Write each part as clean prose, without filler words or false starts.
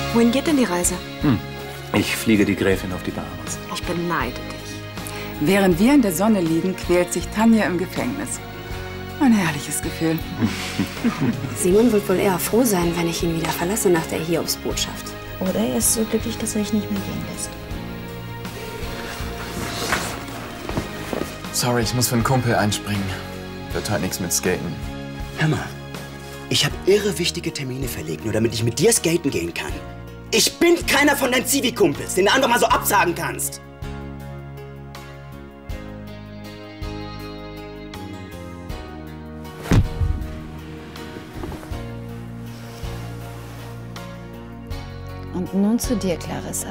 Wohin geht denn die Reise? Ich fliege die Gräfin auf die Bahamas. Ich beneide dich. Während wir in der Sonne liegen, quält sich Tanja im Gefängnis. Ein herrliches Gefühl. Simon wird wohl eher froh sein, wenn ich ihn wieder verlasse nach der Hiobsbotschaft. Oder er ist so glücklich, dass er mich nicht mehr gehen lässt. Sorry, ich muss für einen Kumpel einspringen. Wird heute nichts mit Skaten. Hör mal, ich habe irre wichtige Termine verlegt, nur damit ich mit dir skaten gehen kann. Ich bin keiner von deinen Zivi-Kumpels, den du einfach mal so absagen kannst. Und nun zu dir, Clarissa.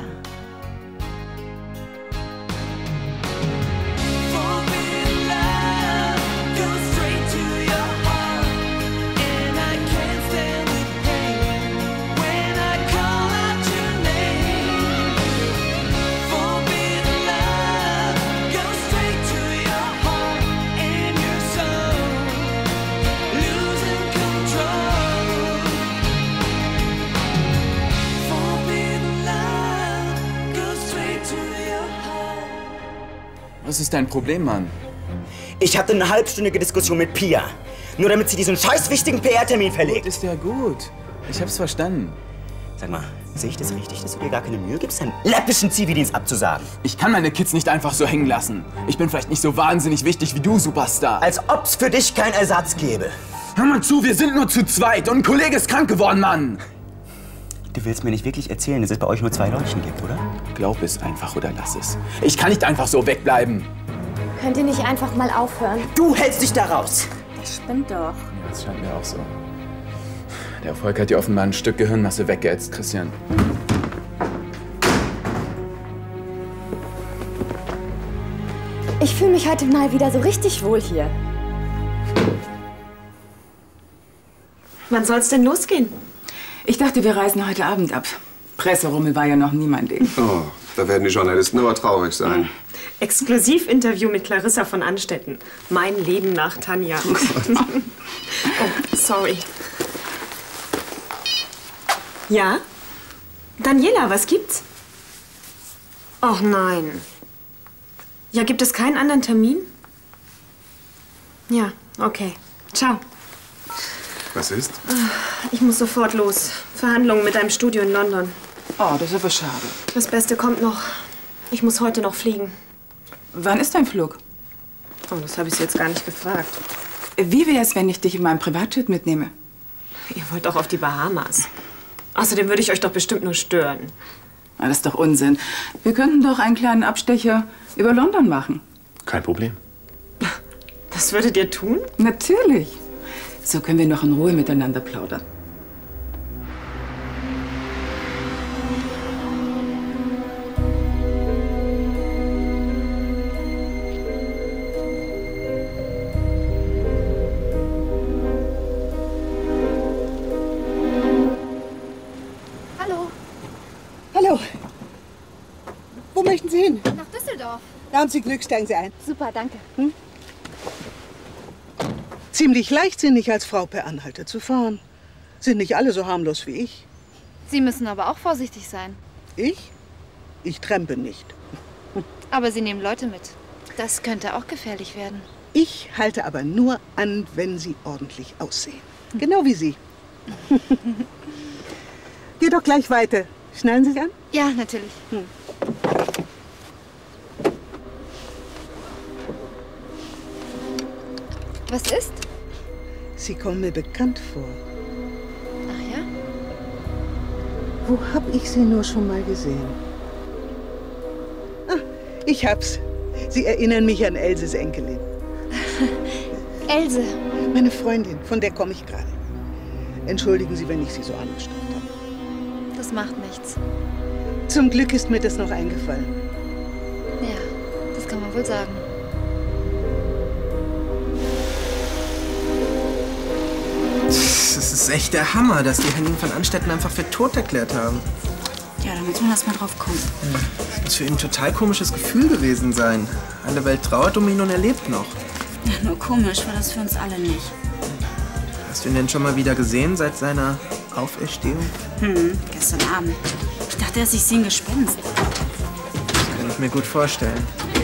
Was ist dein Problem, Mann? Ich hatte eine halbstündige Diskussion mit Pia. Nur damit sie diesen scheiß wichtigen PR-Termin verlegt. Gut ist ja gut. Ich hab's verstanden. Sag mal, sehe ich das richtig, dass du dir gar keine Mühe gibst, deinen läppischen Zivildienst abzusagen? Ich kann meine Kids nicht einfach so hängen lassen. Ich bin vielleicht nicht so wahnsinnig wichtig wie du, Superstar. Als ob's für dich keinen Ersatz gäbe. Hör mal zu, wir sind nur zu zweit und ein Kollege ist krank geworden, Mann. Du willst mir nicht wirklich erzählen, dass es bei euch nur 2 Leutchen gibt, oder? Glaub es einfach oder lass es. Ich kann nicht einfach so wegbleiben. Könnt ihr nicht einfach mal aufhören? Du hältst dich da raus. Das stimmt doch. Ja, das scheint mir auch so. Der Erfolg hat dir offenbar ein Stück Gehirnmasse weggeätzt, Christian. Ich fühle mich heute mal wieder so richtig wohl hier. Wann soll's denn losgehen? Ich dachte, wir reisen heute Abend ab. Presserummel war ja noch nie mein Ding. Oh, da werden die Journalisten aber traurig sein. Exklusivinterview mit Clarissa von Anstetten. Mein Leben nach Tanja. Oh, sorry. Ja? Daniela, was gibt's? Och nein. Ja, gibt es keinen anderen Termin? Ja, okay. Ciao. Was ist? Ich muss sofort los. Verhandlungen mit einem Studio in London. Oh, das ist aber schade. Das Beste kommt noch. Ich muss heute noch fliegen. Wann ist dein Flug? Oh, das habe ich Sie jetzt gar nicht gefragt. Wie wär's, wenn ich dich in meinem Privatjet mitnehme? Ihr wollt doch auf die Bahamas. Außerdem würde ich euch doch bestimmt nur stören. Ah, das ist doch Unsinn. Wir könnten doch einen kleinen Abstecher über London machen. Kein Problem. Das würdet ihr tun? Natürlich. So können wir noch in Ruhe miteinander plaudern. Hallo, Hallo. Wo möchten Sie hin? nach Düsseldorf. Da haben Sie Glück, steigen Sie ein. Super, danke. Ziemlich leichtsinnig als Frau per Anhalter zu fahren. Sind nicht alle so harmlos wie ich. Sie müssen aber auch vorsichtig sein. Ich? Ich trempe nicht. Aber Sie nehmen Leute mit. Das könnte auch gefährlich werden. Ich halte aber nur an, wenn sie ordentlich aussehen. Genau wie Sie. Geh doch gleich weiter. Schnallen Sie sich an? Ja, natürlich. Was ist? Sie kommen mir bekannt vor. Ach ja? Wo hab ich Sie nur schon mal gesehen? Ah, ich hab's. Sie erinnern mich an Elses Enkelin. Else. Meine Freundin, von der komme ich gerade. Entschuldigen Sie, wenn ich Sie so angestaubt habe. Das macht nichts. Zum Glück ist mir das noch eingefallen. Ja, das kann man wohl sagen. Das ist echt der Hammer, dass die Henning von Anstetten einfach für tot erklärt haben. Ja, da muss man erst mal drauf kommen. Das muss für ihn ein total komisches Gefühl gewesen sein. Alle Welt trauert um ihn und er lebt noch. Ja, nur komisch war das für uns alle nicht. Hast du ihn denn schon mal wieder gesehen seit seiner Auferstehung? Gestern Abend. Ich dachte erst, ich sehe ein Gespenst. Das kann ich mir gut vorstellen.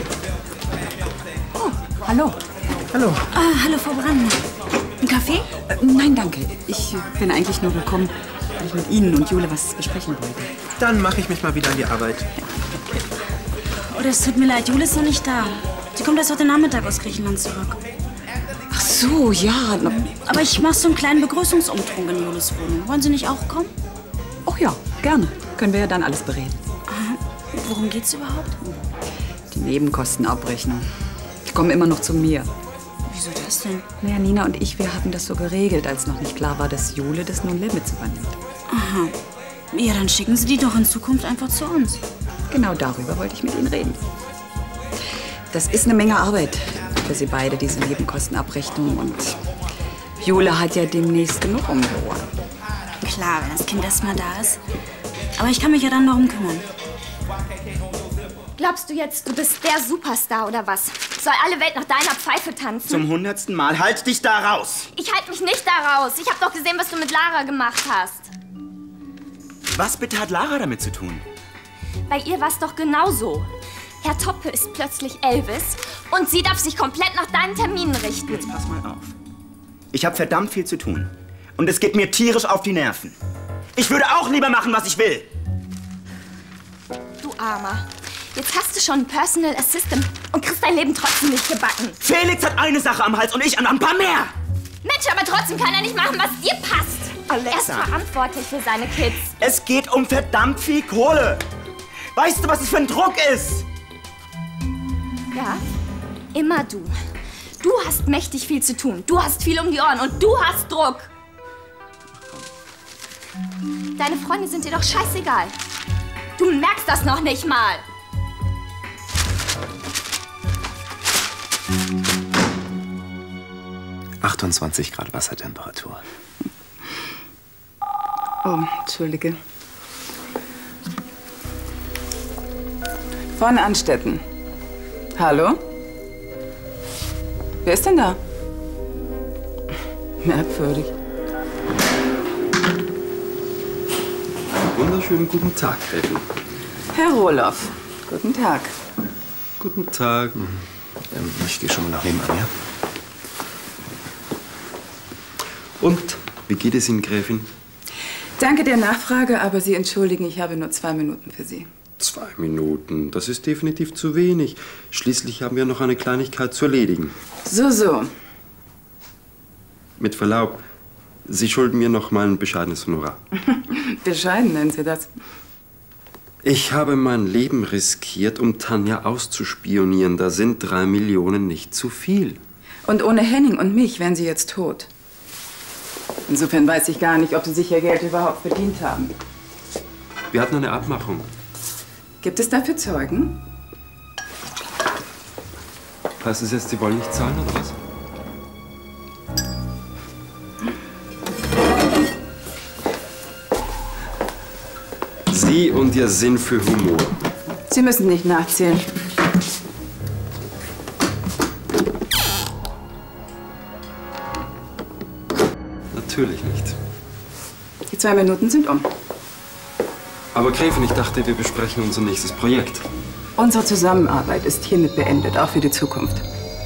Oh, hallo. Hallo. Hallo, Frau Brandner. Ein Kaffee? Nein, danke. Ich bin eigentlich nur gekommen, weil ich mit Ihnen und Jule was besprechen wollte. Dann mache ich mich mal wieder an die Arbeit. Oh, das tut mir leid, Jule ist noch nicht da. Sie kommt erst heute Nachmittag aus Griechenland zurück. Ach so, ja. Aber ich mache so einen kleinen Begrüßungsumtrunk in Jules Wohnung. Wollen Sie nicht auch kommen? Oh ja, gerne. Können wir ja dann alles bereden. Worum geht's überhaupt? Die Nebenkostenabrechnung. Die kommen immer noch zu mir. Wieso das denn? Naja, Nina und ich, wir hatten das so geregelt, als noch nicht klar war, dass Jule das nun Limits übernimmt. Aha. Ja, dann schicken Sie die doch in Zukunft einfach zu uns. Genau darüber wollte ich mit Ihnen reden. Das ist eine Menge Arbeit für Sie beide, diese Nebenkostenabrechnung. Und Jule hat ja demnächst genug um die Ohren. Klar, wenn das Kind erst mal da ist. Aber ich kann mich ja dann darum kümmern. Glaubst du jetzt, du bist der Superstar oder was? Soll alle Welt nach deiner Pfeife tanzen? Zum 100. Mal, halt dich da raus! Ich halte mich nicht da raus. Ich habe doch gesehen, was du mit Lara gemacht hast. Was bitte hat Lara damit zu tun? Bei ihr war es doch genauso. Herr Toppe ist plötzlich Elvis und sie darf sich komplett nach deinen Terminen richten. Jetzt pass mal auf. Ich habe verdammt viel zu tun. Und es geht mir tierisch auf die Nerven. Ich würde auch lieber machen, was ich will. Du Armer. Jetzt hast du schon einen Personal Assistant und kriegst dein Leben trotzdem nicht gebacken. Felix hat eine Sache am Hals und ich an ein paar mehr. Mensch, aber trotzdem kann er nicht machen, was dir passt. Alexa. Er ist verantwortlich für seine Kids. Es geht um verdammt viel Kohle. Weißt du, was es für ein Druck ist? Ja, immer du. Du hast mächtig viel zu tun. Du hast viel um die Ohren und du hast Druck. Deine Freunde sind dir doch scheißegal. Du merkst das noch nicht mal. ...28 Grad Wassertemperatur. Oh, entschuldige. Von Anstetten. Hallo? Wer ist denn da? Merkwürdig. Einen wunderschönen guten Tag, Gräfin. Herr Rohloff, guten Tag. Guten Tag. Ich gehe schon mal nach nebenan, ja? Und, wie geht es Ihnen, Gräfin? Danke der Nachfrage, aber Sie entschuldigen, ich habe nur 2 Minuten für Sie. 2 Minuten, das ist definitiv zu wenig. Schließlich haben wir noch eine Kleinigkeit zu erledigen. So. Mit Verlaub, Sie schulden mir noch mal ein bescheidenes Honorar. Bescheiden nennen Sie das. Ich habe mein Leben riskiert, um Tanja auszuspionieren. Da sind 3 Millionen nicht zu viel. Und ohne Henning und mich wären Sie jetzt tot. Insofern weiß ich gar nicht, ob Sie sich Ihr Geld überhaupt verdient haben. Wir hatten eine Abmachung. Gibt es dafür Zeugen? Heißt es jetzt, Sie wollen nicht zahlen, oder was? Sie und Ihr Sinn für Humor. Sie müssen nicht nachzählen. Natürlich nicht. Die 2 Minuten sind um. Aber Gräfin, ich dachte, wir besprechen unser nächstes Projekt. Unsere Zusammenarbeit ist hiermit beendet, auch für die Zukunft.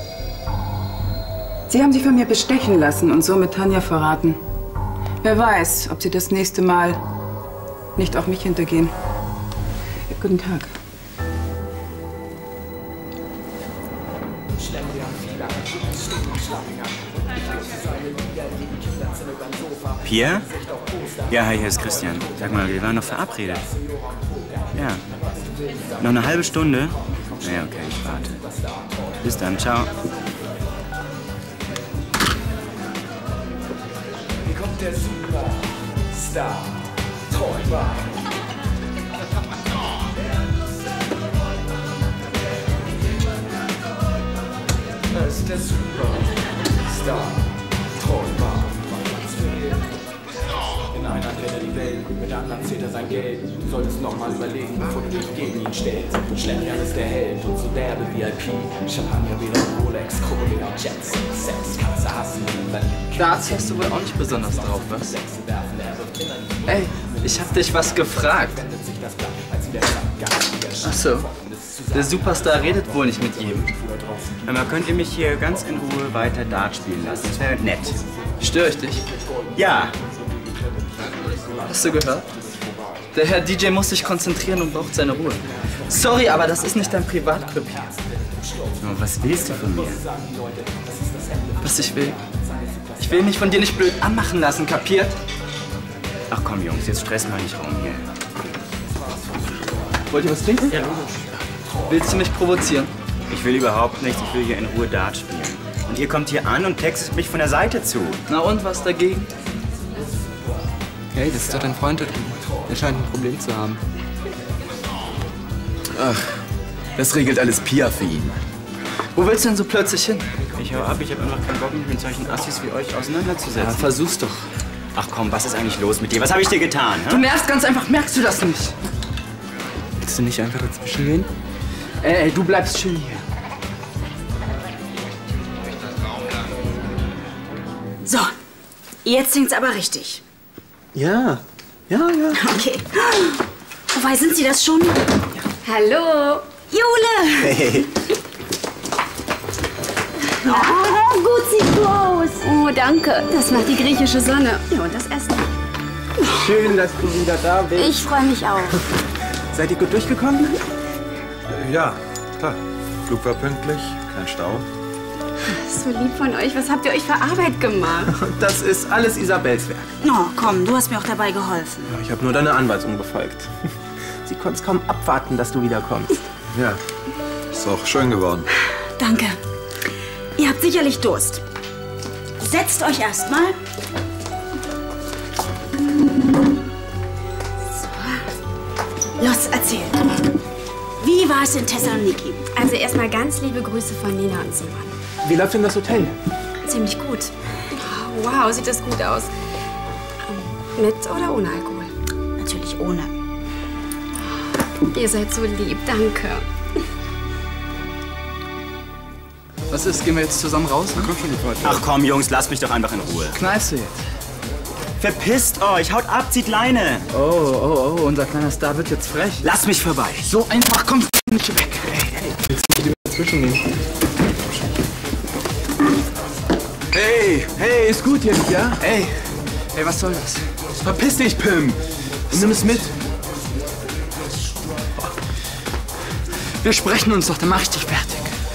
Sie haben sich von mir bestechen lassen und somit Tanja verraten. Wer weiß, ob Sie das nächste Mal nicht auf mich hintergehen. Guten Tag. Pierre? Ja, hi, hier ist Christian. Sag mal, wir waren noch verabredet. Ja. Noch eine halbe Stunde? Ja, okay, ich warte. Bis dann, ciao. Hier kommt der Superstar. Träumer. Er ist der Superstar. Träumer. In einer dreht er die Welt, mit anderen zählt er sein Geld. Du solltest nochmal überlegen, bevor du dich gegen ihn stellst. Schlendrian ist der Held und so derbe VIP. Champagner, wieder Rolex, Kohle, Jets, Sex, Katze hassen. Das hast du wohl auch nicht besonders drauf, was? Ey, ich hab dich was gefragt. Ach so. Der Superstar redet wohl nicht mit jedem. Aber könnt ihr mich hier ganz in Ruhe weiter Dart spielen lassen? Das wäre nett. Störe ich dich? Ja. Hast du gehört? Der Herr DJ muss sich konzentrieren und braucht seine Ruhe. Sorry, aber das ist nicht dein Privatclub hier. Oh, was willst du von mir? Was ich will? Ich will mich von dir nicht blöd anmachen lassen, kapiert? Ach komm, Jungs, jetzt stresst mal nicht rum hier. Wollt ihr was trinken? Ja. Willst du mich provozieren? Ich will überhaupt nichts. Ich will hier in Ruhe Dart spielen. Und ihr kommt hier an und textet mich von der Seite zu. Na und, was dagegen? Hey, das ist doch dein Freund da drüben. Er scheint ein Problem zu haben. Ach, das regelt alles Pia für ihn. Wo willst du denn so plötzlich hin? Ich hau ab, ich hab einfach keinen Bock, mich mit solchen Assis wie euch auseinanderzusetzen. Ja, versuch's doch. Ach komm, was ist eigentlich los mit dir? Was habe ich dir getan? Du nervst ganz einfach, merkst du das nicht? Willst du nicht einfach dazwischen gehen? Ey, du bleibst schön hier. So, jetzt singt's aber richtig. Ja. Okay. Wobei, sind Sie das schon? Hallo. Jule! Hey. Oh, gut sieht du aus. Oh, danke. Das macht die griechische Sonne. Ja, und das Essen. Schön, dass du wieder da bist. Ich freue mich auch. Seid ihr gut durchgekommen? Ja, klar. Flug war pünktlich, kein Stau. So lieb von euch. Was habt ihr euch für Arbeit gemacht? Das ist alles Isabels Werk. Oh, komm, du hast mir auch dabei geholfen. Ja, ich habe nur deine Anweisung befolgt. Sie konnte es kaum abwarten, dass du wiederkommst. Ja, ist auch schön geworden. Danke. Ihr habt sicherlich Durst. Setzt euch erst mal. So. Los, erzähl. Wie war es in Thessaloniki? Also erstmal ganz liebe Grüße von Nina und Simon. Wie läuft denn das Hotel? Ziemlich gut. Wow, sieht das gut aus. Mit oder ohne Alkohol? Natürlich ohne. Ihr seid so lieb, danke. Was ist? Gehen wir jetzt zusammen raus? Ne? Komm schon, die Ach komm, Jungs, lasst mich doch einfach in Ruhe. Kneifst du jetzt? Verpisst euch, haut ab, zieht Leine. Oh, unser kleiner Star wird jetzt frech. Lasst mich vorbei. So einfach kommst du nicht weg. Hey. Willst du nicht dazwischen gehen? Hey, ist gut jetzt, ja? Ey, was soll das? Verpiss dich, Pim! Nimm es mit. Wir sprechen uns doch, dann mach ich dich fertig.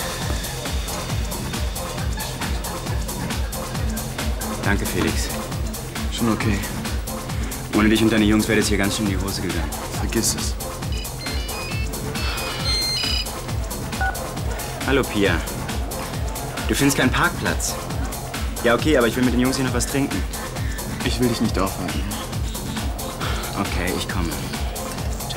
Danke, Felix. Schon okay. Ohne dich und deine Jungs wäre es hier ganz schön in die Hose gegangen. Vergiss es. Hallo, Pia. Du findest keinen Parkplatz. Ja, okay, aber ich will mit den Jungs hier noch was trinken. Ich will dich nicht aufhalten. Okay, ich komme. Ciao.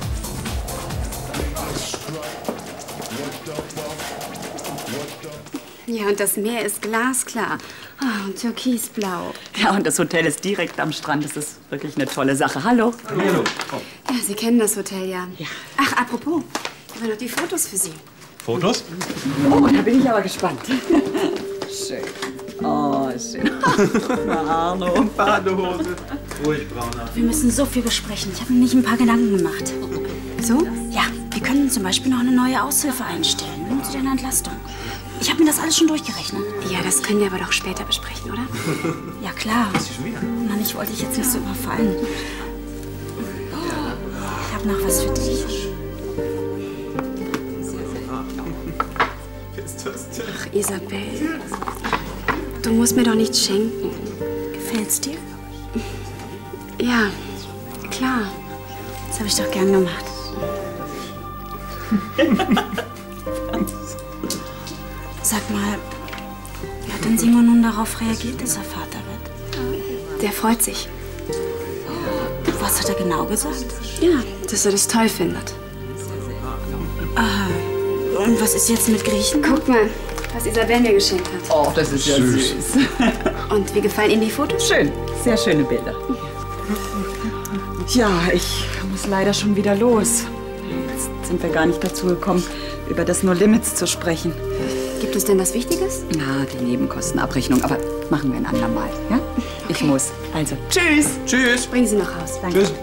Ja, und das Meer ist glasklar. Oh, und türkisblau. Ja, und das Hotel ist direkt am Strand. Das ist wirklich eine tolle Sache. Hallo. Hallo. Ja, Sie kennen das Hotel ja. Ach, apropos, ich habe noch die Fotos für Sie. Fotos? Oh, da bin ich aber gespannt. Schön. Oh, schön. Arno. Badehose. Ruhig, Brauner. Wir müssen so viel besprechen. Ich habe mir nicht ein paar Gedanken gemacht. So? Ja, wir können zum Beispiel noch eine neue Aushilfe einstellen. Nur zu deiner Entlastung. Ich habe mir das alles schon durchgerechnet. Ja, das können wir aber doch später besprechen, oder? Ja, klar. Was ist schon wieder? Mann, ich wollte dich jetzt nicht so überfallen. Ich habe noch was für dich. Ach, Isabel. Du musst mir doch nichts schenken. Gefällt's dir? Ja, klar. Das habe ich doch gern gemacht. Sag mal, wie hat denn Simon nun darauf reagiert, dass er Vater wird? Der freut sich. Was hat er genau gesagt? Ja, dass er das toll findet. Und was ist jetzt mit Griechen? Guck mal, was Isabel mir geschenkt hat. Oh, das ist ja süß. Und wie gefallen Ihnen die Fotos? Schön. Sehr schöne Bilder. Ja, ich muss leider schon wieder los. Jetzt sind wir gar nicht dazu gekommen, über das No Limits zu sprechen. Gibt es denn was Wichtiges? Na, die Nebenkostenabrechnung, aber machen wir ein andermal, ja? Ich muss. Also, tschüss. Tschüss. Bringen Sie noch raus. Danke. Tschüss.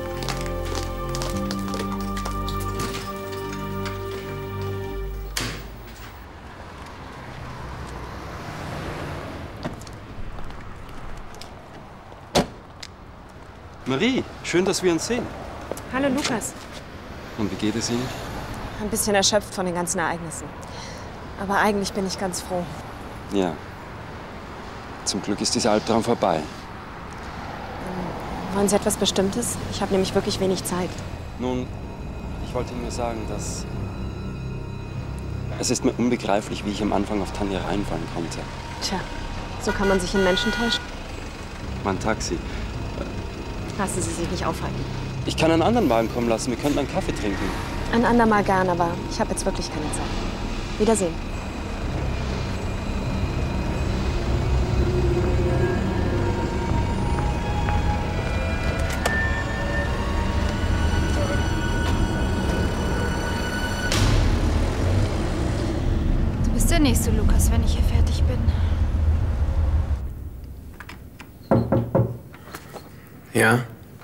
Marie, schön, dass wir uns sehen. Hallo Lukas. Und wie geht es Ihnen? Ein bisschen erschöpft von den ganzen Ereignissen. Aber eigentlich bin ich ganz froh. Ja. Zum Glück ist dieser Albtraum vorbei. Wollen Sie etwas Bestimmtes? Ich habe nämlich wirklich wenig Zeit. Nun, ich wollte Ihnen nur sagen, dass... Es ist mir unbegreiflich, wie ich am Anfang auf Tanja reinfallen konnte. Tja, so kann man sich in Menschen täuschen. Mein Taxi. Lassen Sie sich nicht aufhalten. Ich kann einen anderen Wagen kommen lassen. Wir könnten einen Kaffee trinken. Ein andermal gern, aber ich habe jetzt wirklich keine Zeit. Wiedersehen. Du bist der nächste Lukas, wenn ich hier fertig bin. Ja?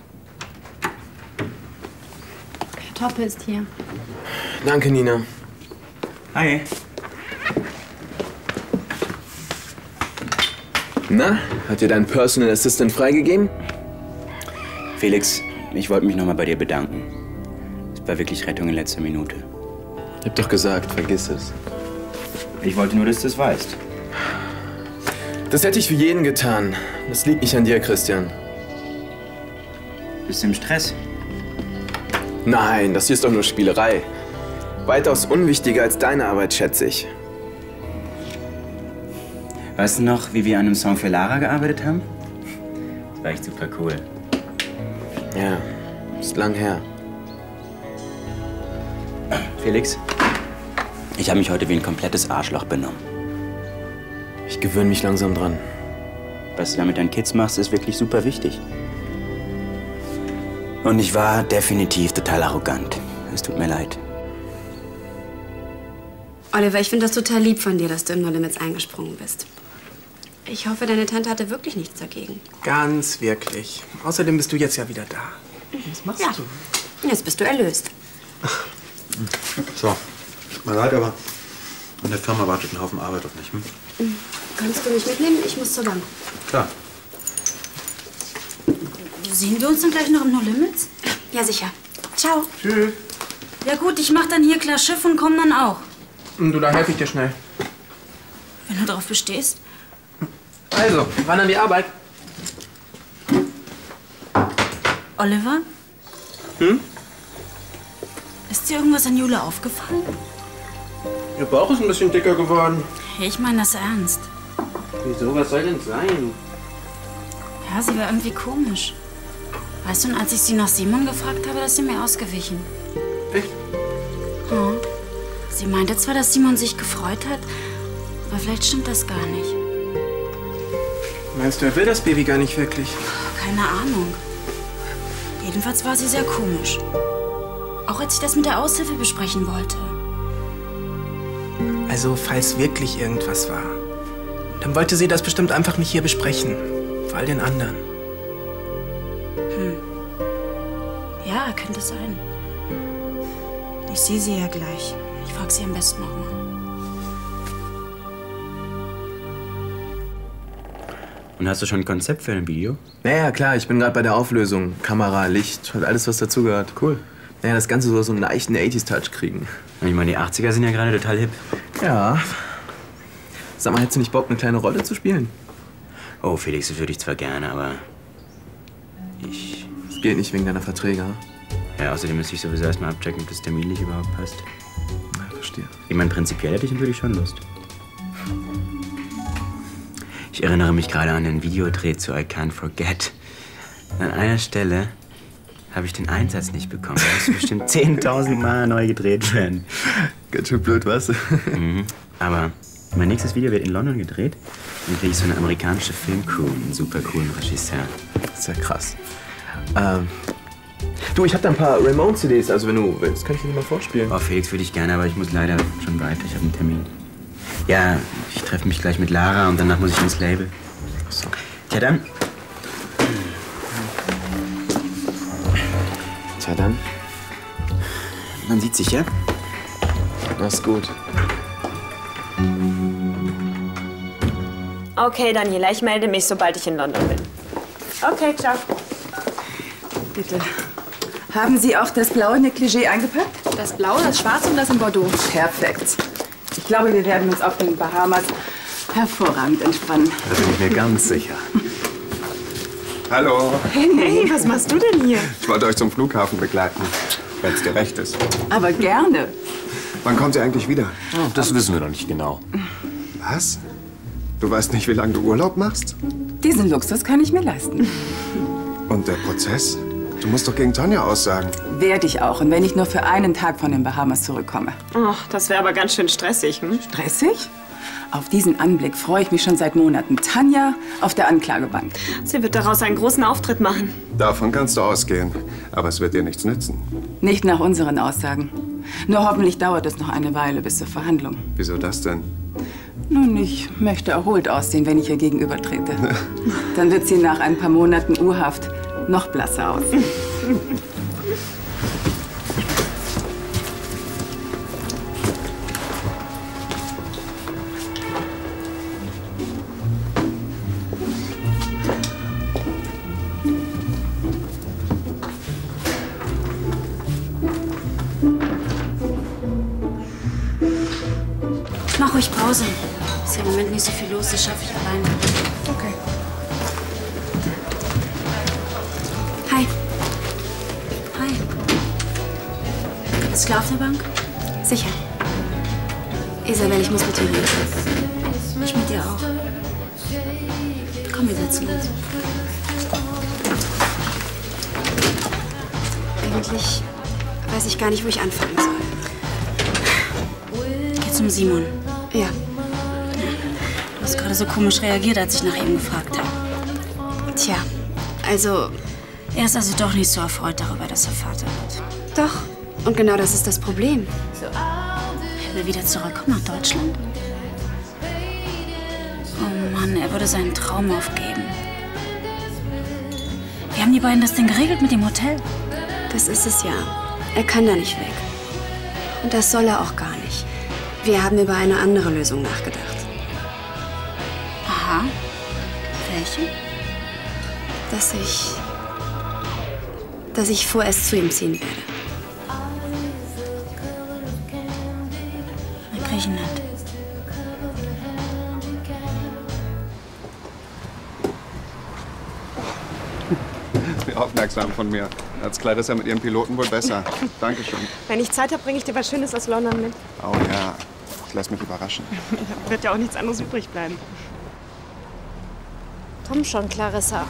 Herr Toppe ist hier. Danke, Nina. Hi. Na, hat dir dein Personal Assistant freigegeben? Felix, ich wollte mich nochmal bei dir bedanken. Es war wirklich Rettung in letzter Minute. Ich hab doch gesagt, vergiss es. Ich wollte nur, dass du es weißt. Das hätte ich für jeden getan. Das liegt nicht an dir, Christian. Bist du im Stress? Nein, das hier ist doch nur Spielerei. Weitaus unwichtiger als deine Arbeit, schätze ich. Weißt du noch, wie wir an einem Song für Lara gearbeitet haben? Das war echt super cool. Ja, ist lang her. Felix, ich habe mich heute wie ein komplettes Arschloch benommen. Ich gewöhne mich langsam dran. Was du da mit deinen Kids machst, ist wirklich super wichtig. Und ich war definitiv total arrogant. Es tut mir leid. Oliver, ich finde das total lieb von dir, dass du in No Limits eingesprungen bist. Ich hoffe, deine Tante hatte wirklich nichts dagegen. Ganz wirklich. Außerdem bist du jetzt ja wieder da. Was machst du? Jetzt bist du erlöst. So, tut mir leid, aber in der Firma wartet ein Haufen Arbeit auf mich. Hm? Kannst du mich mitnehmen? Ich muss zur Bank. Klar. Sehen wir uns dann gleich noch im No Limits? Ja, sicher. Ciao. Tschüss. Ja gut, ich mach dann hier klar Schiff und komm dann auch. Du, da helfe ich dir schnell. Wenn du darauf bestehst. Also, wann an die Arbeit? Oliver? Hm? Ist dir irgendwas an Jule aufgefallen? Ihr Bauch ist ein bisschen dicker geworden. Hey, ich meine das ernst. Wieso? Was soll denn sein? Ja, sie war irgendwie komisch. Weißt du, und als ich sie nach Simon gefragt habe, ist sie mir ausgewichen. Echt? Hm. Sie meinte zwar, dass Simon sich gefreut hat, aber vielleicht stimmt das gar nicht. Meinst du, er will das Baby gar nicht wirklich? Keine Ahnung. Jedenfalls war sie sehr komisch. Auch als ich das mit der Aushilfe besprechen wollte. Also, falls wirklich irgendwas war, dann wollte sie das bestimmt einfach nicht hier besprechen. Vor all den anderen. Ja, könnte sein. Ich sehe sie ja gleich. Ich frage sie am besten nochmal. Und hast du schon ein Konzept für ein Video? Naja, klar, ich bin gerade bei der Auflösung. Kamera, Licht, halt alles, was dazugehört. Cool. Naja, das Ganze soll so einen leichten 80s-Touch kriegen. Ich meine, die 80er sind ja gerade total hip. Ja. Sag mal, hättest du nicht Bock, eine kleine Rolle zu spielen? Oh, Felix, das würde ich zwar gerne, aber... Das geht nicht wegen deiner Verträge, hm? Ja, außerdem müsste ich sowieso erstmal abchecken, ob das terminlich überhaupt passt. Ja, verstehe. Ich meine, prinzipiell hätte ich natürlich schon Lust. Ich erinnere mich gerade an den Videodreh zu I Can't Forget. An einer Stelle habe ich den Einsatz nicht bekommen. Da muss bestimmt 10.000 Mal neu gedreht werden. Ganz schön blöd, was? Aber mein nächstes Video wird in London gedreht. Dann kriege ich so eine amerikanische Filmcrew, einen super coolen Regisseur. Das ist ja krass. Du, ich habe da ein paar Ramones-CDs, also wenn du willst, kann ich dir die mal vorspielen. Oh, Felix, würde ich gerne, aber ich muss leider schon weiter. Ich habe einen Termin. Ja, ich treffe mich gleich mit Lara und danach muss ich ins Label. Ach so. Tja, dann Tja, dann. Man sieht sich, ja? Mach's gut. Okay, Daniela, ich melde mich, sobald ich in London bin. Okay, ciao. Bitte. Haben Sie auch das blaue Negligé eingepackt? Das blaue, das schwarze und das in Bordeaux. Perfekt. Ich glaube, wir werden uns auf den Bahamas hervorragend entspannen. Da bin ich mir ganz sicher. Hallo. Hey, was machst du denn hier? Ich wollte euch zum Flughafen begleiten, wenn es dir recht ist. Aber gerne. Wann kommt ihr eigentlich wieder? Oh, das wissen wir noch nicht genau. Was? Du weißt nicht, wie lange du Urlaub machst? Diesen Luxus kann ich mir leisten. Und der Prozess? Du musst doch gegen Tanja aussagen. Werde ich auch. Und wenn ich nur für einen Tag von den Bahamas zurückkomme. Oh, das wäre aber ganz schön stressig, hm? Stressig? Auf diesen Anblick freue ich mich schon seit Monaten. Tanja auf der Anklagebank. Sie wird daraus einen großen Auftritt machen. Davon kannst du ausgehen. Aber es wird dir nichts nützen. Nicht nach unseren Aussagen. Nur hoffentlich dauert es noch eine Weile bis zur Verhandlung. Wieso das denn? Nun, ich möchte erholt aussehen, wenn ich ihr gegenübertrete. Dann wird sie nach ein paar Monaten Urhaft noch blasser aussehen. Mach ruhig Pause. Ist ja im Moment nicht so viel los, das schaffe ich alleine. Okay. Hi. Hi. Ist klar auf der Bank? Sicher. Isabel, ich muss mit dir reden. Ich mit dir auch. Komm, wir setzen uns. Eigentlich weiß ich gar nicht, wo ich anfangen soll. Geht's um Simon? Ja. Du hast gerade so komisch reagiert, als ich nach ihm gefragt habe. Tja, also... Er ist also doch nicht so erfreut darüber, dass er Vater wird. Doch. Und genau das ist das Problem. Er will wieder zurückkommen nach Deutschland? Oh Mann, er würde seinen Traum aufgeben. Wie haben die beiden das denn geregelt mit dem Hotel? Das ist es ja. Er kann da nicht weg. Und das soll er auch gar nicht. Wir haben über eine andere Lösung nachgedacht. Aha. Welche? Dass ich vorerst zu ihm ziehen werde. Nach Griechenland. Wie aufmerksam von mir. Als Clarissa mit ihrem Piloten wohl besser. Dankeschön. Wenn ich Zeit habe, bringe ich dir was Schönes aus London mit. Oh ja, ich lass mich überraschen. Da wird ja auch nichts anderes übrig bleiben. Komm schon, Clarissa.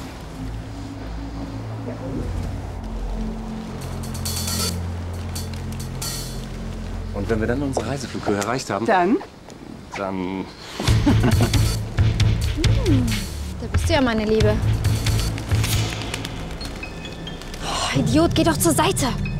Und wenn wir dann unsere Reiseflughöhe erreicht haben... Dann? Dann... Da bist du ja, meine Liebe. Oh, Idiot, geh doch zur Seite.